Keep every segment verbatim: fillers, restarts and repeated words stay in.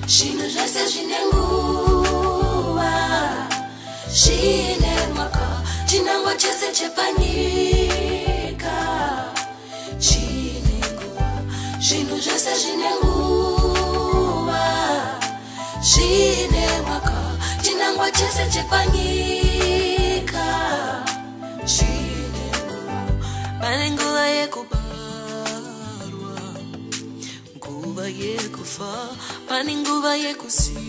Shino jese jinenguwa Shine mwaka Jinangwa chese chepanyika Chinenguwa Shino jese jinenguwa Shine mwaka Jinangwa chese chepanyika Chinenguwa Panenguwa yekubarwa Nguva yekufa Panenguva yekusima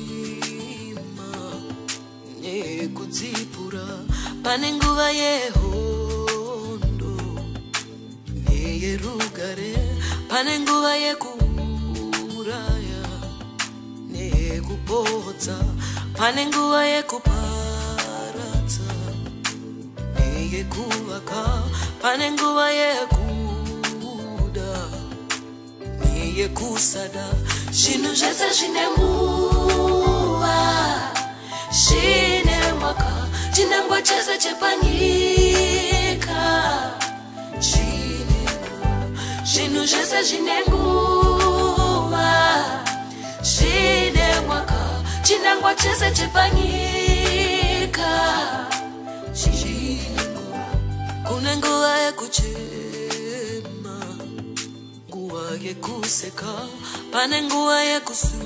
Nekudzipura Panenguva yehondo Neyerugare Panenguva yekuraya Nekupodza Panenguva yekuparadza Neyekuvaka Panenguva yekuda Neyekusada Zvinhu zvese zvine nguva Shine mwaka Chinangwa chese chepanyika Shine nguva Zvinhu zvese zvine nguva Shine mwaka Chinangwa chese chepanyika Shine nguva Kune nguva yekuchema Nguva yekuseka Pane nguva yekusua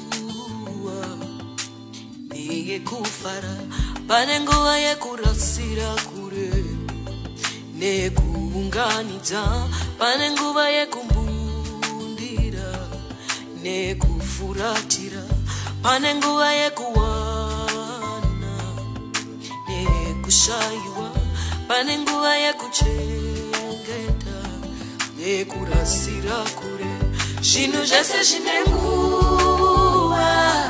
Yekufara Pane nguva yekurasira kure Nekuunganidza Pane nguva yekumbundira Nekufuratira Pane nguva yekuwana Nekushaiwa Pane nguva yekuchengeta Nekurasira kure Zvinhu zvese zvine nguva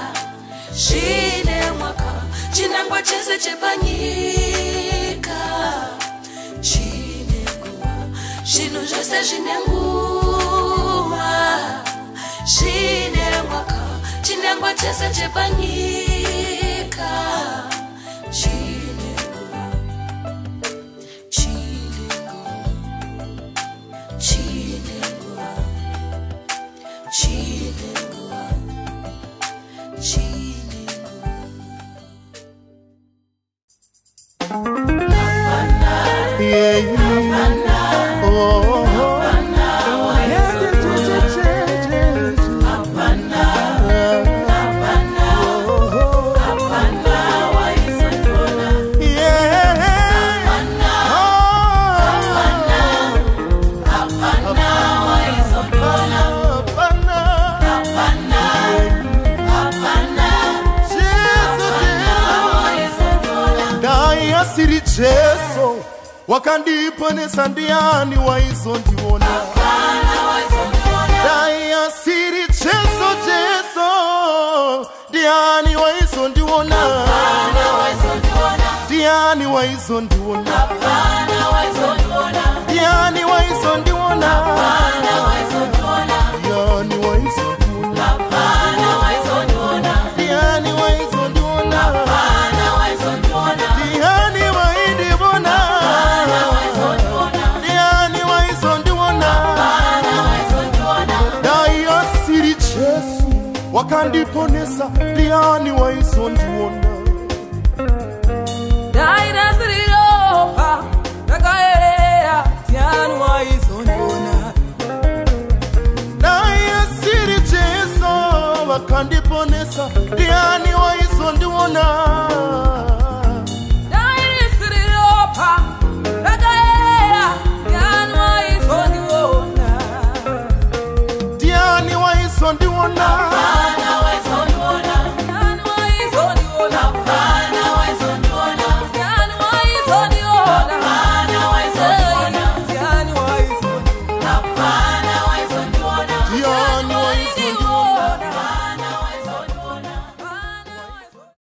Shine mwaka Chinangwa chese chepanyika Shine nguva Zvinhu zvese zvine nguva Shine mwaka Chinangwa chese chepanyika Shine nguva Shine nguva Shine nguva Shine nguva Shine Yeah, yeah. Oh, oh, oh. Jesu wakandiponesa ndiani waizondiona dai asiri Jesu Jesu ndiani waizondiona ndiani waizondiona ndiani waizondiona ndiani waizondiona ndiani waizondiona wakandiponesa ndiani waizondiona dai nasiriropa nakaerea ndiani waizondiona dai asiri Jesu wakandiponesa ndiani waizondiona